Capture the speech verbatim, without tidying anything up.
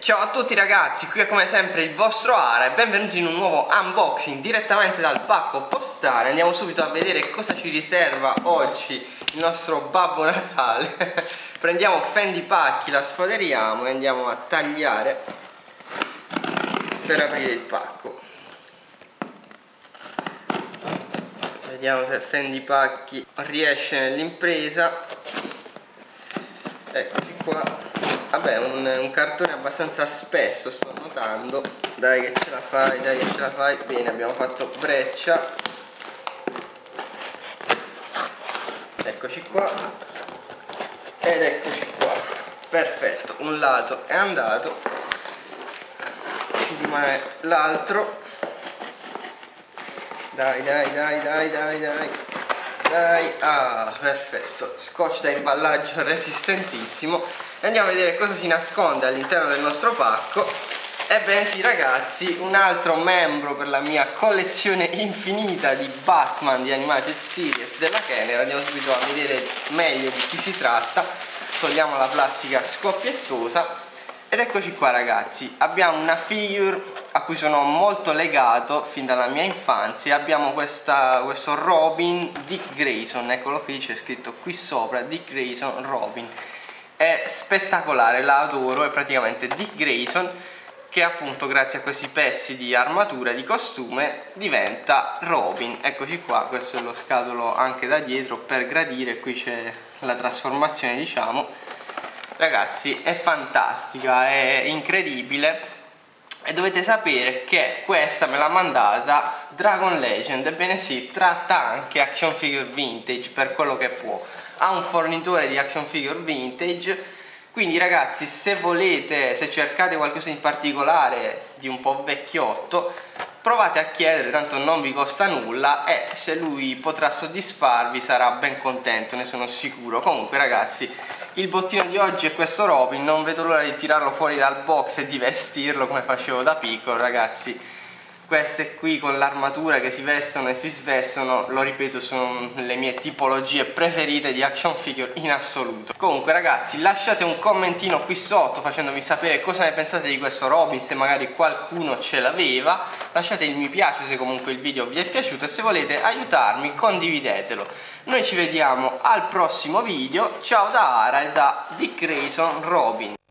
Ciao a tutti ragazzi, qui è come sempre il vostro Ara e benvenuti in un nuovo unboxing direttamente dal pacco postale. Andiamo subito a vedere cosa ci riserva oggi il nostro Babbo Natale. Prendiamo Fendi Pacchi, la sfoderiamo e andiamo a tagliare per aprire il pacco. Vediamo se Fendi Pacchi riesce nell'impresa. Eccoci qua. Vabbè, un, un cartone abbastanza spesso, sto notando. Dai che ce la fai, dai che ce la fai. Bene, abbiamo fatto breccia. Eccoci qua. Ed eccoci qua. Perfetto, un lato è andato. Ci rimane l'altro. Dai, dai, dai, dai, dai, dai. Dai, ah, perfetto. Scotch da imballaggio resistentissimo. E andiamo a vedere cosa si nasconde all'interno del nostro pacco. Ebbene sì ragazzi, un altro membro per la mia collezione infinita di Batman di Animated Series della Kenner. Andiamo subito a vedere meglio di chi si tratta. Togliamo la plastica scoppiettosa. Ed eccoci qua ragazzi, abbiamo una figure a cui sono molto legato fin dalla mia infanzia. Abbiamo questa, questo Robin Dick Grayson, eccolo qui, c'è scritto qui sopra Dick Grayson Robin. È spettacolare, la adoro, è praticamente Dick Grayson che appunto grazie a questi pezzi di armatura, di costume, diventa Robin. Eccoci qua, questo è lo scatolo anche da dietro per gradire, qui c'è la trasformazione diciamo. Ragazzi, è fantastica, è incredibile. E dovete sapere che questa me l'ha mandata Dragon Legend. Ebbene sì, tratta anche action figure vintage per quello che può. Ha un fornitore di action figure vintage. Quindi ragazzi, se volete, se cercate qualcosa in particolare di un po' vecchiotto, provate a chiedere, tanto non vi costa nulla e se lui potrà soddisfarvi sarà ben contento, ne sono sicuro. Comunque ragazzi, il bottino di oggi è questo Robin, non vedo l'ora di tirarlo fuori dal box e di vestirlo come facevo da piccolo ragazzi. Queste qui con l'armatura che si vestono e si svestono, lo ripeto, sono le mie tipologie preferite di action figure in assoluto. Comunque ragazzi, lasciate un commentino qui sotto facendomi sapere cosa ne pensate di questo Robin, se magari qualcuno ce l'aveva. Lasciate il mi piace se comunque il video vi è piaciuto e se volete aiutarmi condividetelo. Noi ci vediamo al prossimo video, ciao da Ara e da Dick Grayson Robin.